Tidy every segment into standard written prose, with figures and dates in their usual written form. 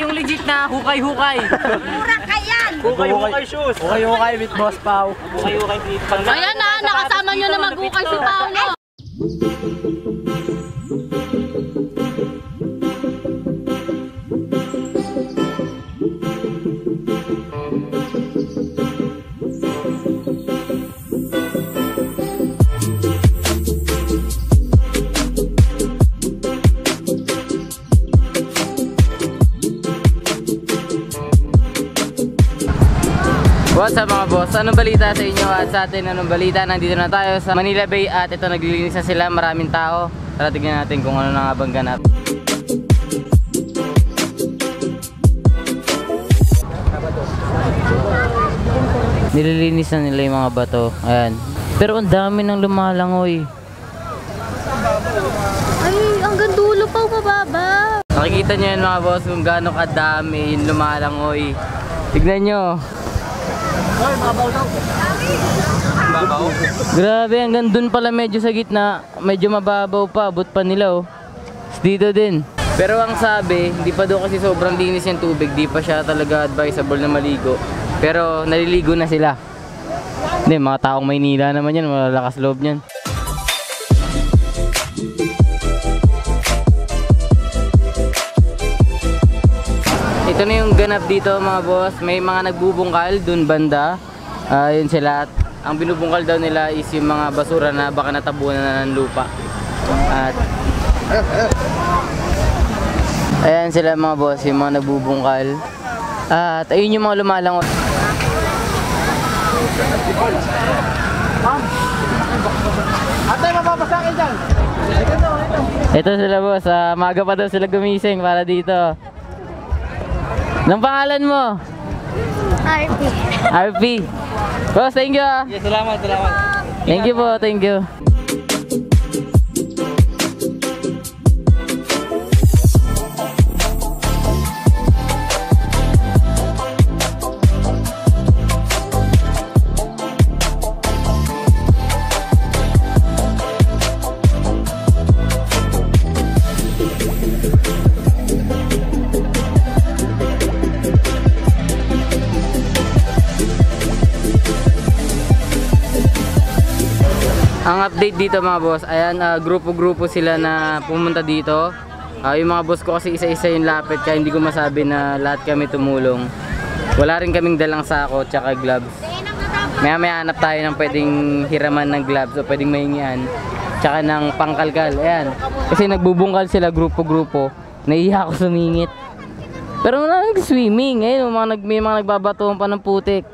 yung legit na hukay-hukay. Mura ka yan! Hukay-hukay shoes. Hukay-hukay with Boss Pao. Hukay-hukay with Ayan na, nakasama nyo na mag-hukay si Paolo. What's up mga boss? Anong balita sa inyo at sa atin? Anong balita? Nandito na tayo sa Manila Bay at ito naglilinis na sila, maraming tao. Tara tignan natin kung ano na nga bang ganap. Nililinis na nila yung mga bato. Ayan. Pero ang dami ng lumalangoy. Ay, hanggang dulo pa mababa. Nakikita nyo yan mga boss kung gaano kadami yung lumalangoy. Tignan nyo. Babaw. Grabe, hanggang dun pala medyo sa gitna. Medyo mababaw pa, abot pa nila oh. Dito din. Pero ang sabi, hindi pa doon kasi sobrang linis yung tubig. Di pa siya talaga advisable na maligo. Pero naliligo na sila. Hindi, mga taong Maynila naman yan, malalakas loob yan. Ito na yung ganap dito mga boss. May mga nagbubungkal dun banda. Yun sila. Ang binubungkal daw nila is yung mga basura na baka natabunan na ng lupa. At ayan sila mga boss, yung mga nagbubungkal. At ayun yung mga lumalangon. Atay, mapapasakin dyan. Ito sila boss, maaga pa daw sila gumising para dito. Anong pangalan mo? RP. RP. Boss, thank you ah. Yes, salamat, salamat. Thank you po, thank you. Ang update dito mga boss, ayan, grupo-grupo sila na pumunta dito. Yung mga boss ko kasi isa-isa yung lapit kaya hindi ko masabi na lahat kami tumulong. Wala rin kaming dalang sako tsaka gloves. Maya-maya hanap tayo ng pwedeng hiraman ng gloves o pwedeng mahingian. Tsaka ng pangkalkal, ayan. Kasi nagbubungkal sila grupo-grupo. Naiiyak ako sumingit. Pero wala nag-swimming, ayun, may mga nagbabatuhan pa ng putik.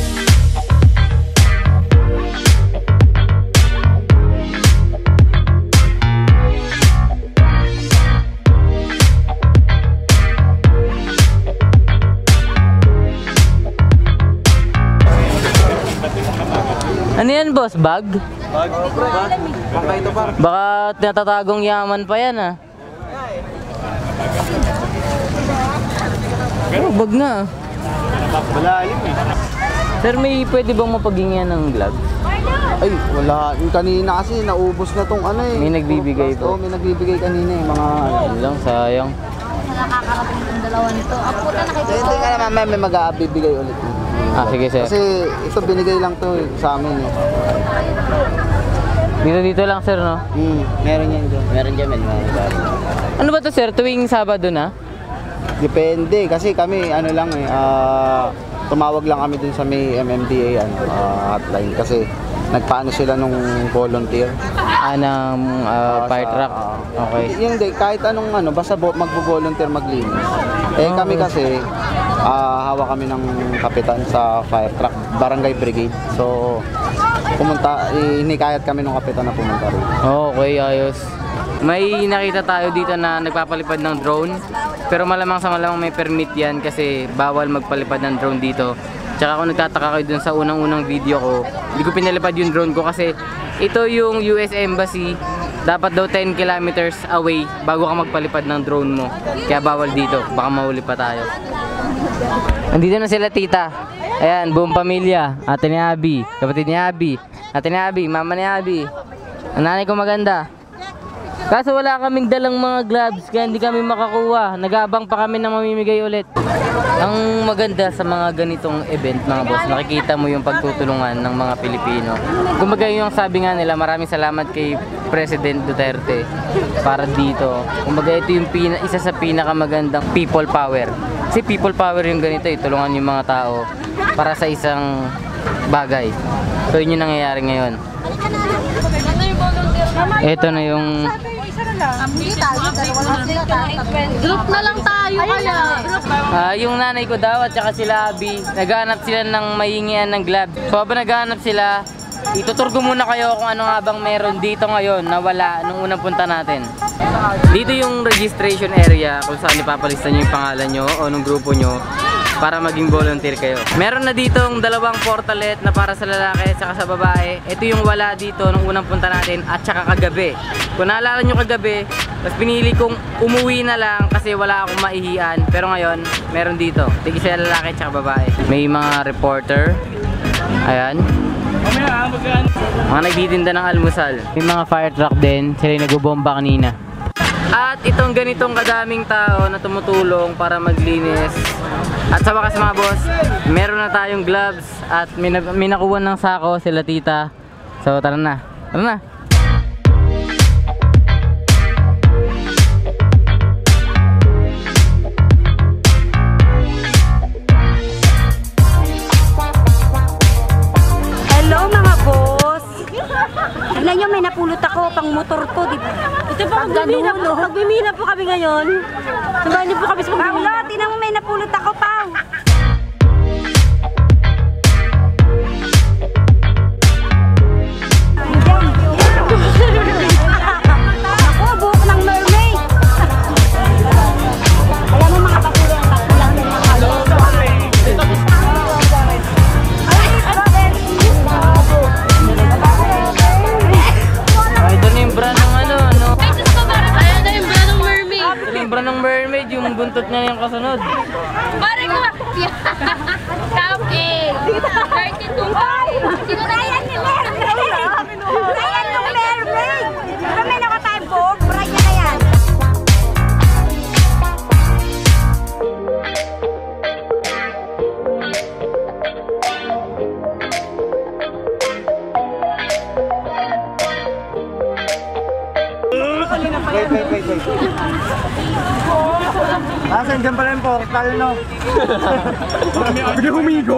Ano yan boss? Bag? Bag? Baka ito pa. Baka natatagong yaman pa yan ah. Oh, bag na. Malalim eh. Sir, may pwede bang mapaghingian ng gloves? Ay, wala. Yung kanina kasi naubos na tong ano eh. May nagbibigay po. Oo, may nagbibigay kanina eh. Mga Yun lang, sayang. Nakakarating ng dalawa nito. Ako na nakikita. hindi ka na mamaya may mag-aabibigay ulit. Sige sir. Kasi ito binigay lang to eh, sa amin eh. Dito lang sir no? Meron yan dyan. Meron dyan, Ano ba to sir? Tuwing Sabado na? Depende kasi kami ano lang eh, tumawag lang kami dun sa may MMDA hotline kasi nagpaano sila nung volunteer. Ng fire truck? Okay. Hindi, kahit anong ano, basta magvo-volunteer maglinis. Kami kasi hawak kami ng kapitan sa fire truck, barangay brigade. So inikayat kami ng kapitan na pumunta rin. Okay, ayos. May nakita tayo dito na nagpapalipad ng drone. Pero malamang sa malamang may permit yan kasi bawal magpalipad ng drone dito. Tsaka kung nagtataka kayo dun sa unang-unang video ko, hindi ko pinalipad yung drone ko kasi ito yung US Embassy. Dapat daw 10 kilometers away bago ka magpalipad ng drone mo. Kaya bawal dito, baka mahuli pa tayo. Andito na sila tita. Ayan, buong pamilya. Ate ni Abby, kapatid ni Abby, ate ni Abby, mama ni Abby. Ang nanay ko maganda. Kaso wala kaming dalang mga gloves kaya hindi kami makakuha. Nag-aabang pa kami na mamimigay ulit. Ang maganda sa mga ganitong event mga boss, nakikita mo yung pagtutulungan ng mga Pilipino. Kumbaga yung sabi nga nila, maraming salamat kay President Duterte para dito. Kumbaga ito yung isa sa pinakamagandang people power. Kasi people power yung ganito, tulungan yung mga tao para sa isang bagay. So yun yung nangyayari ngayon. Ito na yung Group na lang tayo kaya. yung nanay ko daw at saka sila Abby, naghahanap sila ng mahingian ng gloves. So habang naghahanap sila, ituturgo muna kayo kung ano nga bang meron dito ngayon na wala nung unang punta natin. Dito yung registration area kung saan ipapalista nyo yung pangalan nyo o nung grupo nyo para maging volunteer kayo. Meron na ditong dalawang portalet na para sa lalaki at saka sa babae. Ito yung wala dito nung unang punta natin at saka kagabi. Kung naalala nyo kagabi, mas pinili kong umuwi na lang kasi wala akong maihian. Pero ngayon, meron dito. Tigil sa lalaki at saka babae. May mga reporter. Ayan. Mga nagtitinda ng almusal. May mga fire truck din. Sila yung nagubomba kanina. At itong ganitong kadaming tao na tumutulong para maglinis. At sa wakas mga boss, meron na tayong gloves at may nakuha ng sako sila tita. So tara na. Tara na. Hello mga boss! Tignan nyo, may napulot ako pang motor ko, di ba? Ito po, magbimina po kami ngayon. Samahan niyo po kami sa magbimina. Paula, tignan mo, may napulot ako, Pao. Ako, buhok ng mermaid. Alam mo mga patuloy ang patulang ng mga loso. Ito na yung brand ng ano, no? Ayan na yung brand ng mermaid. Ito yung brand ng mermaid, yung buntot niya yung kasunod. Pare ko. Top 8. 32. Sino na yan ni mermaid? Ayan yung mermaid! Pero may nakatime po, bright na yan. Wait. Asan dyan pala yung portal, no? Hindi humigo?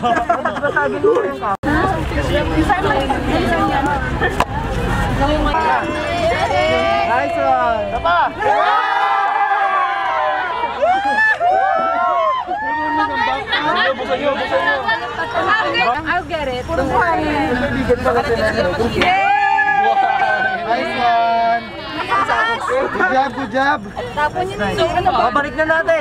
Nice one! Tapa! I'll get it. Nice one! Good job! Babalik na natin!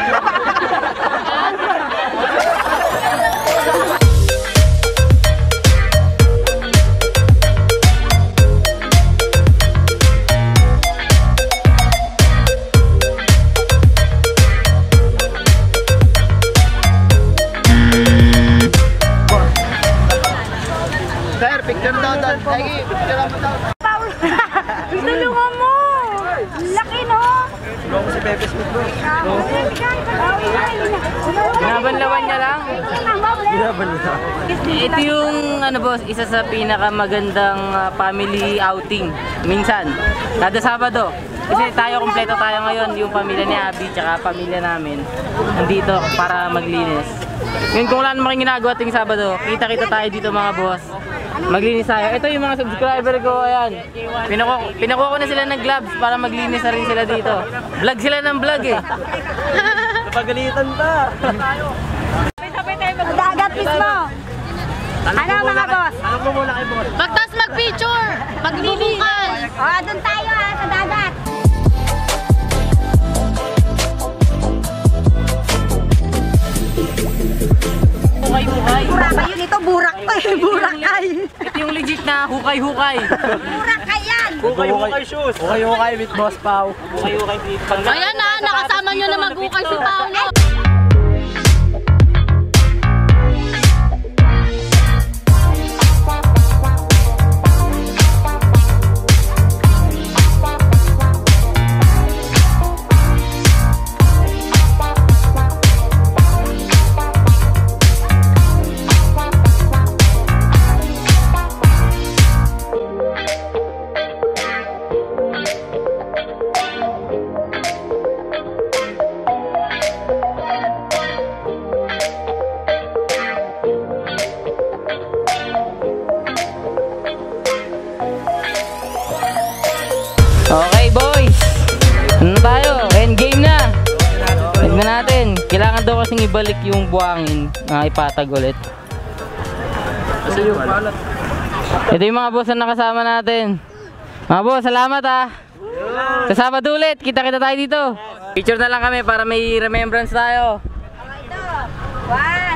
Sir, picture daw doon. Sige, picture mo daw. Tulungan mo! Laki, no? Tulungan mo si Pepe Smith, bro. Binabanlawan niya lang. Binabanlawan. Ito yung ano boss, isa sa pinakamagandang family outing. Minsan, kada Sabado. Kasi tayo, kompleto tayo ngayon. Yung pamilya ni Abby, tsaka pamilya namin. Nandito para maglinis. Ngayon kung wala namang ginagawa ting Sabado, kita-kita tayo dito mga boss. Maglinis tayo. Ito yung mga subscriber ko, ayan. Pinakuha ko na sila ng gloves para maglinis na rin sila dito. Vlog sila ng vlog eh. Napagalitan pa. Dagat mismo. Ano mga boss? Ano mo muna kay boss? Magtas mag-picture. Magbubungkal. O, doon tayo sa dagat. Hukay-hukay. Burakay yun, ito burak to eh. Burakay. Ito yung legit na hukay-hukay. Burakay yan. Hukay shoes. Hukay with Boss Pao. Hukay-hukay dito. Ayan na, nakasama nyo na mag-ukay si Paolo. Tignan natin. Kailangan daw kasing ibalik yung buhangin. Ipatag ulit. Ito yung mga boss na nakasama natin. Mga boss, salamat ha. Sa Sabado ulit, kita-kita tayo dito. Picture na lang kami para may remembrance tayo. Ito. 1,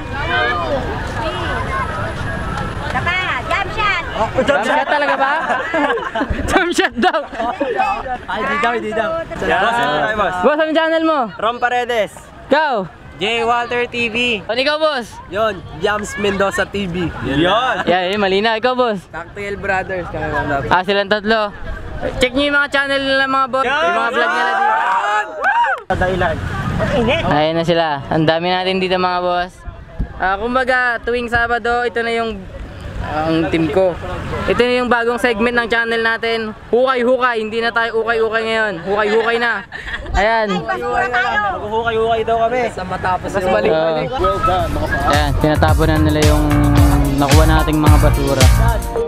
2, 3. Saka, jump shot. Jump shot talaga ba? Jump shot daw. Ay, di daw. Boss, anong channel mo? Rom Paredes. Ikaw? J. Walter TV. Ano ikaw, boss? Yon, Jams Mendoza TV. Yon. Yan, malina. Ikaw, boss? Cocktail Brothers. Silang tatlo. Check nyo yung mga channel nila mga boss. Yung mga vlog nila dito. Dahilan. Ayun na sila. Ang dami natin dito mga boss. Kumbaga, tuwing Sabado, ito na yung ang team ko. Ito na yung bagong segment ng channel natin. Hukay-hukay. Hindi na tayo ukay-ukay ngayon. Hukay-hukay na. Ayan. Maghuhukay-hukay daw kami. Sa matapos yung Ayan, tinatapon na nila yung nakuha nating mga basura.